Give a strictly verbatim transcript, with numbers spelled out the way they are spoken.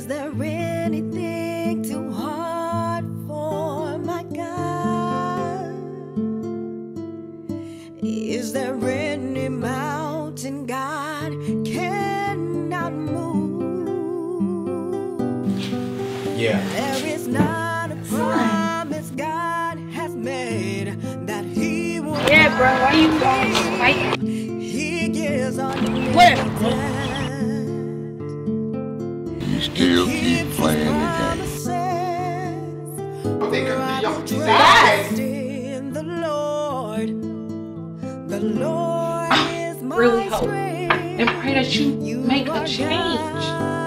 Is there anything too hard for my God? Is there any mountain God cannot move? Yeah. There is not a promise God has made that He will. Yeah, bro. Why you going fight? He gives on Where? You still keep playing the game. They could be young. Yes. In the Lord, the Lord is my Really hope strength. and pray that you make a change.